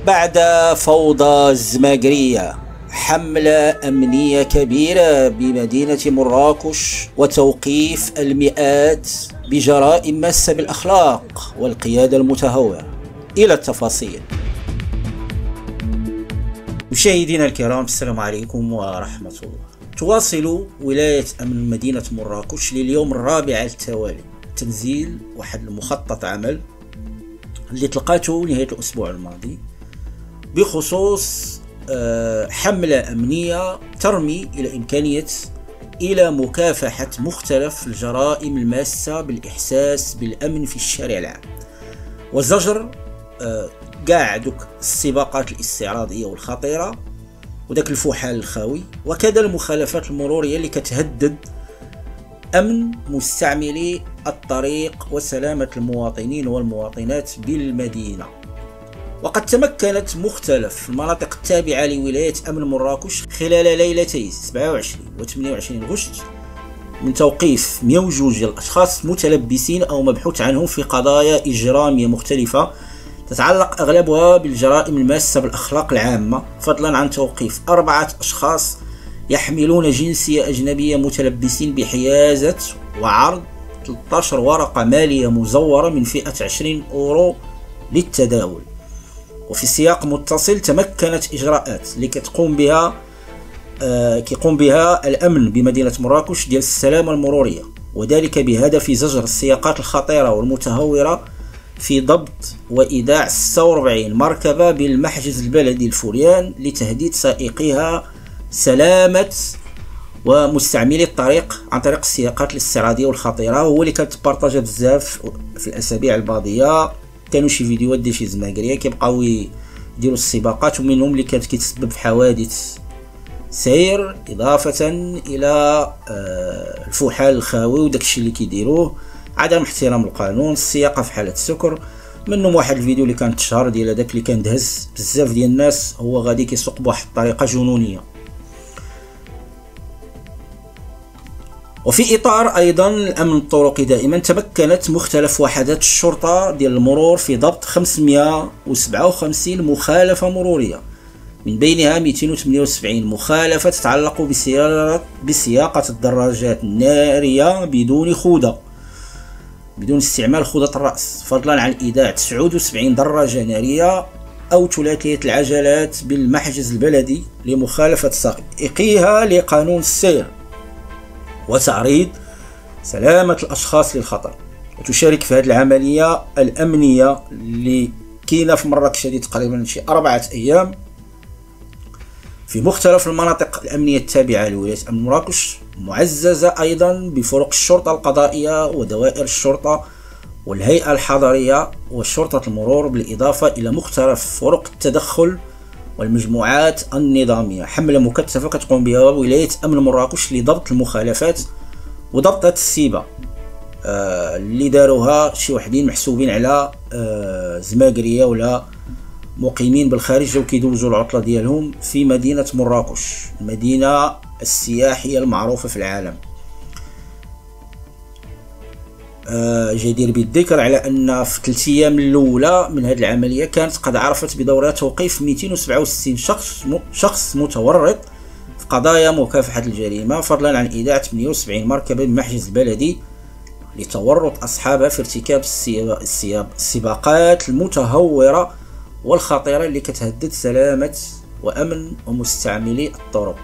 بعد فوضى الزماقرية، حملة أمنية كبيرة بمدينة مراكش وتوقيف المئات بجرائم ماسة بالأخلاق والقيادة المتهورة. إلى التفاصيل. مشاهدينا الكرام، السلام عليكم ورحمة الله. تواصل ولاية أمن مدينة مراكش لليوم الرابع على التوالي تنزيل واحد المخطط عمل اللي تلقاته نهاية الأسبوع الماضي بخصوص حملة أمنية ترمي إلى مكافحة مختلف الجرائم الماسة بالإحساس بالأمن في الشارع العام، وزجر كاع دوك السباقات الاستعراضية والخطيرة وداك الفحال الخاوي، وكذا المخالفات المرورية اللي كتهدد أمن مستعملي الطريق وسلامة المواطنين والمواطنات بالمدينة. وقد تمكنت مختلف المناطق التابعة لولاية أمن مراكش خلال ليلتي 27 و 28 غشت من توقيف 102 ديال الأشخاص متلبسين أو مبحوث عنهم في قضايا إجرامية مختلفة تتعلق أغلبها بالجرائم الماسة بالأخلاق العامة، فضلا عن توقيف 4 أشخاص يحملون جنسية أجنبية متلبسين بحيازة وعرض 13 ورقة مالية مزورة من فئة 20 أورو للتداول. وفي سياق متصل، تمكنت إجراءات اللي كيقوم بها الأمن بمدينة مراكش ديال السلامة المرورية، وذلك بهدف زجر السياقات الخطيرة والمتهورة في ضبط وإيداع 46 مركبة بالمحجز البلدي الفوريان لتهديد سائقيها سلامة ومستعملي الطريق عن طريق السياقات الاستعراضية والخطيرة. وهو اللي كانت بارطاجة بزاف في الأسابيع الماضية، كانوا شي فيديوهات ديال شي زماقريه كيبقاو يديروا السباقات، ومنهم اللي كانت كتسبب في حوادث سير، إضافة إلى الفحال الخاوي وداكشي اللي كيديروه، عدم احترام القانون، السياقة في حالة السكر. منهم واحد الفيديو اللي كان تشهر ديال هذاك اللي كان دهز بزاف ديال الناس، هو غادي كيسوق بواحد الطريقة جنونية. وفي إطار أيضا الأمن الطرقي دائما، تمكنت مختلف وحدات الشرطة ديال المرور في ضبط 557 مخالفة مرورية، من بينها 278 مخالفة تتعلق بسياقة الدراجات النارية بدون استعمال خوذة الرأس، فضلا عن إيداع 79 دراجة نارية أو ثلاثية العجلات بالمحجز البلدي لمخالفة سائقيها لقانون السير وتعريض سلامة الأشخاص للخطر. وتشارك في هذه العملية الأمنية اللي كاينة في مراكش هذه تقريبا شي 4 أيام في مختلف المناطق الأمنية التابعة لولاية أمن مراكش، معززة أيضا بفرق الشرطة القضائية ودوائر الشرطة والهيئة الحضرية وشرطة المرور، بالإضافة إلى مختلف فرق التدخل والمجموعات النظامية. حملة مكثفة كتقوم بها ولاية أمن مراكش لضبط المخالفات وضبط هاد السيبة اللي داروها شي وحدين محسوبين على زماقرية ولا مقيمين بالخارج جاو كيدوزوا العطلة ديالهم في مدينة مراكش، المدينة السياحية المعروفة في العالم. جدير بالذكر على أن في 3 أيام الأولى من هذه العملية كانت قد عرفت بدورها توقيف 267 شخص متورط في قضايا مكافحة الجريمة، فضلا عن إيداع 78 مركبة بالمحجز البلدي لتورط أصحابها في ارتكاب السباقات المتهورة والخطيرة اللي كتهدد سلامة وأمن ومستعملي الطرق.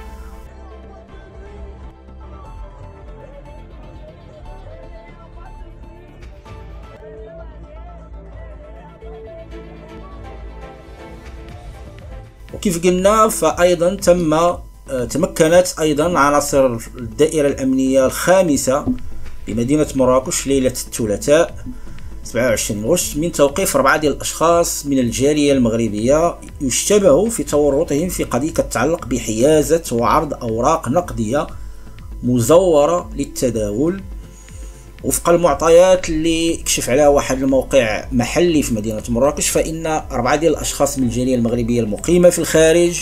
وكيف قلنا، فأيضا تمكنت أيضا عناصر الدائرة الأمنية الخامسة بمدينة مراكش ليلة الثلاثاء 27 غشت من توقيف 4 ديال الأشخاص من الجالية المغربية يشتبهوا في تورطهم في قضية تتعلق بحيازة وعرض أوراق نقدية مزورة للتداول. وفق المعطيات اللي كشف عليها واحد الموقع محلي في مدينة مراكش، فإن 4 ديال الأشخاص من الجالية المغربية المقيمة في الخارج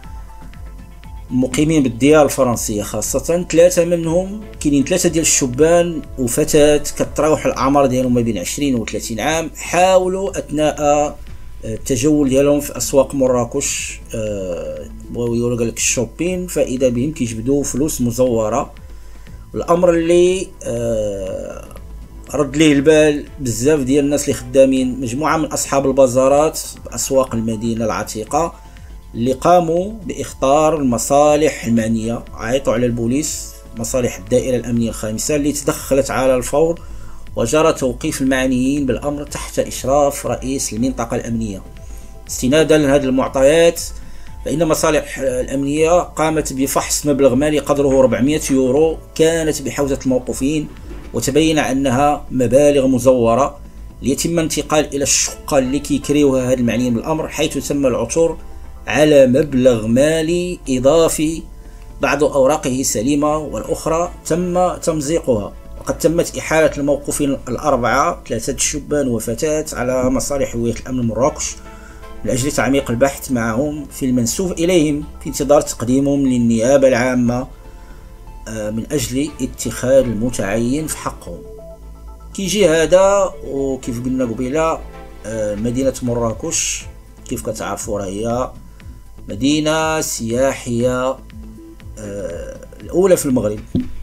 مقيمين بالديار الفرنسية خاصة، 3 منهم كاينين 3 ديال الشبان وفتاة كتراوح الأعمار ديالهم ما بين 20 و 30 عام، حاولوا أثناء التجول ديالهم في اسواق مراكش، بغاو يديروا قالك الشوبين، فاذا بهم كيجبدوا فلوس مزوره. الامر اللي رد ليه البال بزاف ديال الناس اللي خدامين، مجموعه من اصحاب البازارات باسواق المدينه العتيقه اللي قاموا باخطار المصالح المعنيه، عيطوا على البوليس، مصالح الدائره الامنيه الخامسه اللي تدخلت على الفور وجرى توقيف المعنيين بالامر تحت اشراف رئيس المنطقه الامنيه. استنادا لهذه المعطيات، فإن مصالح الأمنية قامت بفحص مبلغ مالي قدره 400 يورو كانت بحوزة الموقوفين، وتبين أنها مبالغ مزورة، ليتم انتقال إلى الشقة اللي كيكريوها هذا المعنيين بالأمر، حيث تم العثور على مبلغ مالي إضافي، بعض أوراقه سليمة والأخرى تم تمزيقها. وقد تمت إحالة الموقوفين الأربعة، 3 شبان وفتاة، على مصالح هوية الأمن مراكش من أجل تعميق البحث معهم في المنسوب إليهم، في انتظار تقديمهم للنيابة العامة من أجل اتخاذ المتعين في حقهم. كيجي هذا، وكيف قلنا قبيلة مدينة مراكش كيف كتعرفوا هي مدينة سياحية الأولى في المغرب،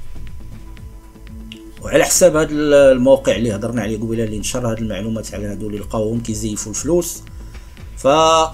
وعلى حساب هذا الموقع اللي هضرنا عليه قبيلة اللي نشر هذه المعلومات على هذو اللي لقاوهم كيزيفوا الفلوس، ف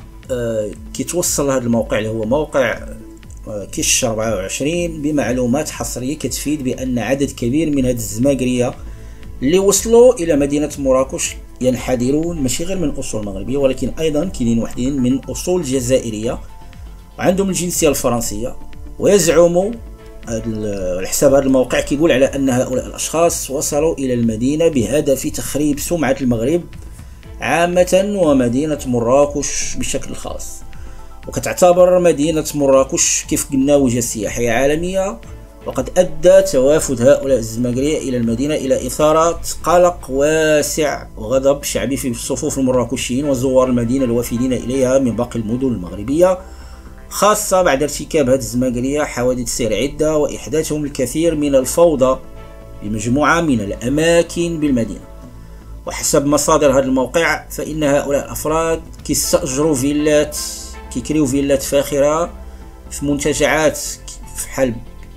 كيتوصل هذا الموقع اللي هو موقع كيش 24 بمعلومات حصريه كتفيد بان عدد كبير من هاد الزماكريه اللي وصلوا الى مدينه مراكش ينحدرون ماشي غير من اصول مغربيه، ولكن ايضا كاينين وحدين من اصول جزائريه وعندهم الجنسيه الفرنسيه، ويزعموا على حساب هذا الموقع كيقول على ان هؤلاء الاشخاص وصلوا الى المدينه بهدف تخريب سمعه المغرب عامة ومدينة مراكش بشكل خاص. وكتعتبر مدينة مراكش كيف قلنا وجهة سياحية عالمية، وقد أدى توافد هؤلاء الزماكرية إلى المدينة إلى إثارة قلق واسع وغضب شعبي في صفوف المراكشيين وزوار المدينة الوافدين إليها من باقي المدن المغربية، خاصة بعد ارتكاب هذه الزماكرية حوادث سير عدة وإحداثهم الكثير من الفوضى بمجموعة من الأماكن بالمدينة. وحسب مصادر هذا الموقع، فإن هؤلاء الأفراد كيستأجروا فيلات، كيكريو فيلات فاخرة في منتجعات في حلب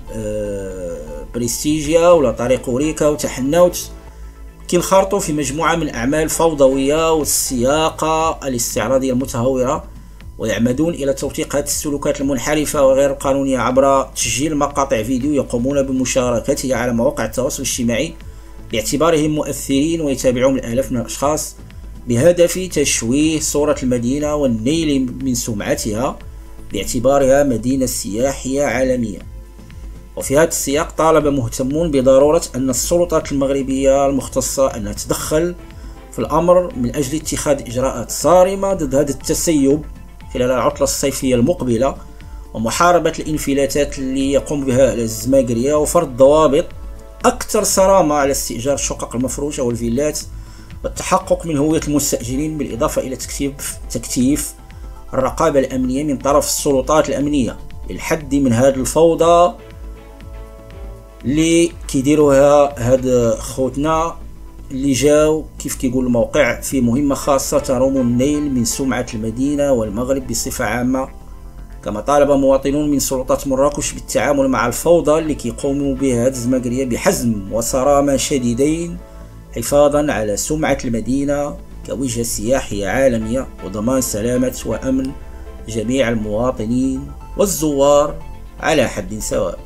بريستيجيا ولا طريق أوريكا وتحنوت، كينخرطوا في مجموعة من أعمال فوضوية والسياقة الاستعراضية المتهورة، ويعمدون إلى توثيق هذه السلوكات المنحرفة وغير القانونية عبر تسجيل مقاطع فيديو يقومون بمشاركتها على مواقع التواصل الاجتماعي باعتبارهم مؤثرين ويتابعهم الآلاف من الأشخاص، بهدف تشويه صورة المدينة والنيل من سمعتها باعتبارها مدينة سياحية عالمية. وفي هذا السياق طالب مهتمون بضرورة أن السلطات المغربية المختصة أن تتدخل في الأمر من أجل اتخاذ إجراءات صارمة ضد هذا التسيب خلال العطلة الصيفية المقبلة، ومحاربة الانفلاتات اللي يقوم بها الزماكرية، وفرض ضوابط أكثر صرامة على استئجار الشقق المفروشة والفيلات، والتحقق من هوية المستأجرين، بالإضافة إلى تكثيف الرقابة الأمنية من طرف السلطات الأمنية للحد من هذه الفوضى اللي كيديروها هاد خوتنا اللي جاو كيف كيقول الموقع في مهمة خاصة تروم النيل من سمعة المدينة والمغرب بصفة عامة. كما طالب مواطنون من سلطات مراكش بالتعامل مع الفوضى اللي كيقوموا بها هاد الزماكرية بحزم وصرامة شديدين، حفاظا على سمعة المدينة كوجهة سياحية عالمية، وضمان سلامة وأمن جميع المواطنين والزوار على حد سواء.